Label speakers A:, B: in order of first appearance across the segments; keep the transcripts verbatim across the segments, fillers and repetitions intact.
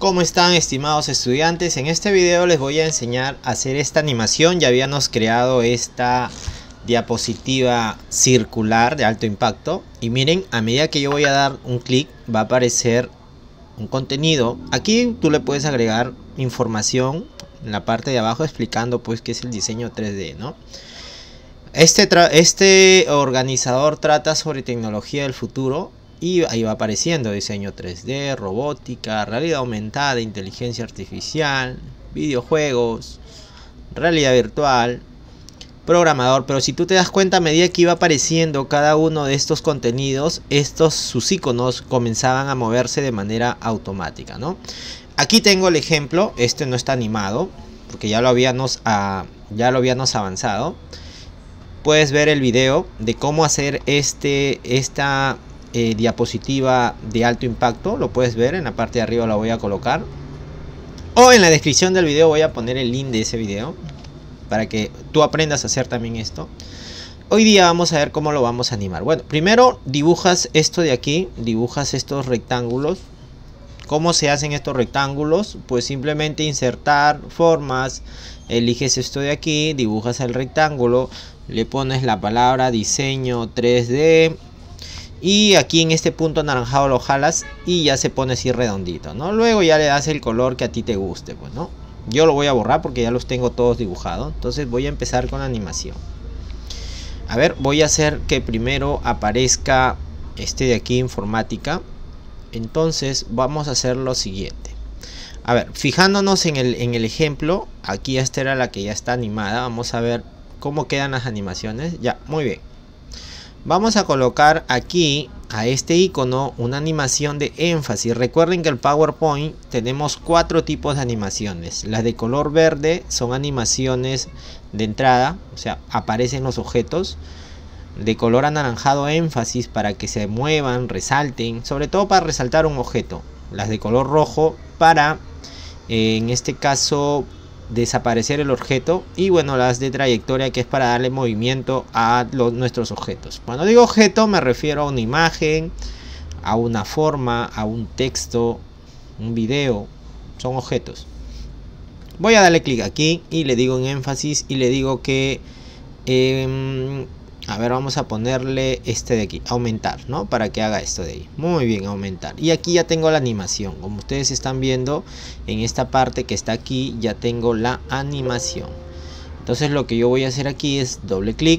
A: ¿Cómo están, estimados estudiantes? En este video les voy a enseñar a hacer esta animación. Ya habíamos creado esta diapositiva circular de alto impacto. Y miren, a medida que yo voy a dar un clic, va a aparecer un contenido. Aquí tú le puedes agregar información en la parte de abajo explicando pues qué es el diseño tres D, ¿no? Este, este organizador trata sobre tecnología del futuro. Y ahí va apareciendo diseño tres D, robótica, realidad aumentada, inteligencia artificial, videojuegos, realidad virtual, programador. Pero si tú te das cuenta, a medida que iba apareciendo cada uno de estos contenidos, estos sus iconos comenzaban a moverse de manera automática, ¿no? Aquí tengo el ejemplo. Este no está animado porque ya lo habíamos, uh, ya lo habíamos avanzado. Puedes ver el video de cómo hacer este, esta Eh, diapositiva de alto impacto. Lo puedes ver en la parte de arriba, la voy a colocar, o en la descripción del video voy a poner el link de ese video para que tú aprendas a hacer también esto. Hoy día vamos a ver cómo lo vamos a animar. Bueno, primero dibujas esto de aquí, dibujas estos rectángulos. ¿Cómo se hacen estos rectángulos? Pues simplemente insertar formas, eliges esto de aquí, dibujas el rectángulo, le pones la palabra diseño tres D. Y aquí en este punto anaranjado lo jalas y ya se pone así redondito, ¿no? Luego ya le das el color que a ti te guste, pues, ¿no? Yo lo voy a borrar porque ya los tengo todos dibujados. Entonces voy a empezar con la animación. A ver, voy a hacer que primero aparezca este de aquí, informática. Entonces vamos a hacer lo siguiente. A ver, fijándonos en el, en el ejemplo. Aquí esta era la que ya está animada. Vamos a ver cómo quedan las animaciones. Ya, muy bien. Vamos a colocar aquí a este icono una animación de énfasis. Recuerden que el PowerPoint tenemos cuatro tipos de animaciones. Las de color verde son animaciones de entrada, o sea, aparecen los objetos. De color anaranjado, énfasis, para que se muevan, resalten, sobre todo para resaltar un objeto. Las de color rojo para, eh, en este caso, desaparecer el objeto. Y bueno, las de trayectoria, que es para darle movimiento a los, nuestros objetos. Cuando digo objeto me refiero a una imagen, a una forma, a un texto, un video. Son objetos. Voy a darle clic aquí y le digo en énfasis y le digo que eh, a ver, vamos a ponerle este de aquí, aumentar, ¿no? Para que haga esto de ahí. Muy bien, aumentar. Y aquí ya tengo la animación. Como ustedes están viendo, en esta parte que está aquí, ya tengo la animación. Entonces lo que yo voy a hacer aquí es doble clic.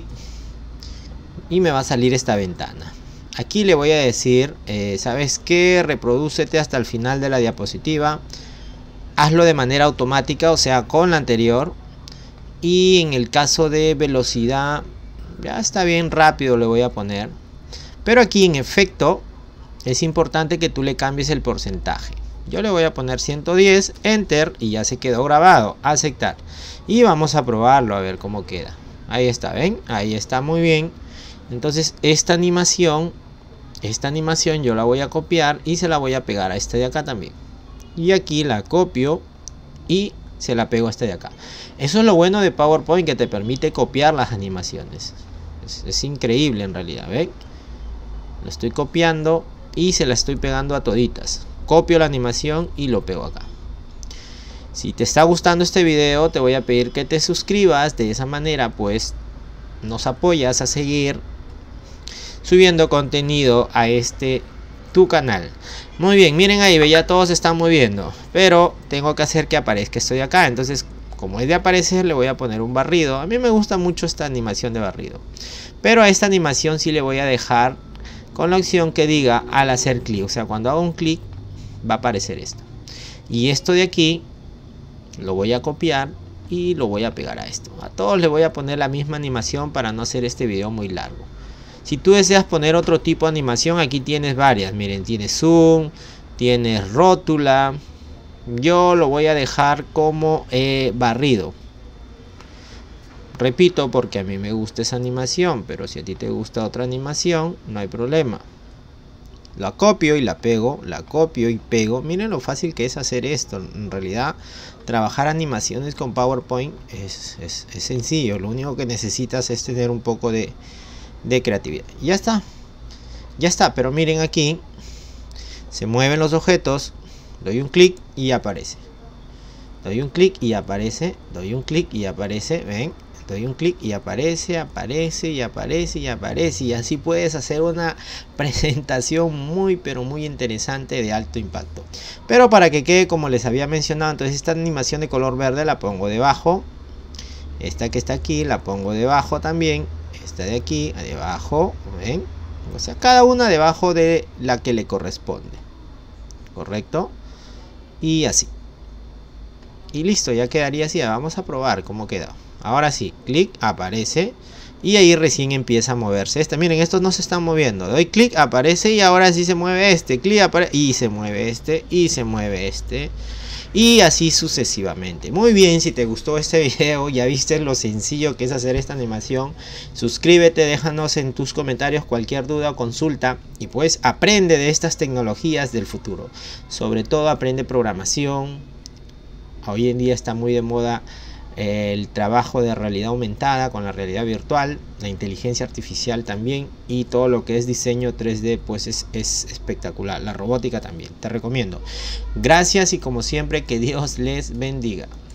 A: Y me va a salir esta ventana. Aquí le voy a decir, eh, ¿sabes qué? Reprodúcete hasta el final de la diapositiva. Hazlo de manera automática, o sea, con la anterior. Y en el caso de velocidad, ya está bien rápido, le voy a poner. Pero aquí en efecto es importante que tú le cambies el porcentaje. Yo le voy a poner ciento diez, enter, y ya se quedó grabado. Aceptar. Y vamos a probarlo a ver cómo queda. Ahí está, ¿ven? Ahí está, muy bien. Entonces esta animación, esta animación yo la voy a copiar y se la voy a pegar a esta de acá también. Y aquí la copio y se la pego a este de acá. Eso es lo bueno de PowerPoint, que te permite copiar las animaciones. Es, es increíble en realidad, ¿ven? Lo estoy copiando y se la estoy pegando a toditas. Copio la animación y lo pego acá. Si te está gustando este video, te voy a pedir que te suscribas. De esa manera pues nos apoyas a seguir subiendo contenido a este tu canal. Muy bien, miren ahí, ya todos se están moviendo, pero tengo que hacer que aparezca esto de acá. Entonces, como es de aparecer, le voy a poner un barrido. A mí me gusta mucho esta animación de barrido, pero a esta animación sí le voy a dejar con la opción que diga al hacer clic. O sea, cuando hago un clic va a aparecer esto. Y esto de aquí lo voy a copiar y lo voy a pegar a esto. A todos le voy a poner la misma animación para no hacer este video muy largo. Si tú deseas poner otro tipo de animación, aquí tienes varias. Miren, tienes zoom, tienes rótula. Yo lo voy a dejar como eh, barrido. Repito, porque a mí me gusta esa animación, pero si a ti te gusta otra animación, no hay problema. La copio y la pego, la copio y pego. Miren lo fácil que es hacer esto. En realidad, trabajar animaciones con PowerPoint es, es, es sencillo. Lo único que necesitas es tener un poco de... de creatividad. Ya está, ya está. Pero miren, aquí se mueven los objetos, Doy un clic y aparece. Doy un clic y aparece. Doy un clic y aparece. ¿Ven? Doy un clic y aparece, aparece y aparece y aparece. Y así puedes hacer una presentación muy pero muy interesante de alto impacto. Pero para que quede como les había mencionado, entonces esta animación de color verde la pongo debajo. Esta que está aquí la pongo debajo también. Esta de aquí debajo. ¿Ven? O sea, cada una debajo de la que le corresponde. ¿Correcto? Y así. Y listo, ya quedaría así. Vamos a probar cómo queda. Ahora sí, clic, aparece. Y ahí recién empieza a moverse este. Miren, estos no se están moviendo. Doy clic, aparece y ahora sí se mueve este. Clic, aparece y se mueve este. Y se mueve este. Y así sucesivamente. Muy bien, si te gustó este video, ya viste lo sencillo que es hacer esta animación. Suscríbete, déjanos en tus comentarios cualquier duda o consulta. Y pues aprende de estas tecnologías del futuro. Sobre todo aprende programación. Hoy en día está muy de moda el trabajo de realidad aumentada con la realidad virtual, la inteligencia artificial también, y todo lo que es diseño tres D pues es, es espectacular. La robótica también, te recomiendo. Gracias y como siempre que Dios les bendiga.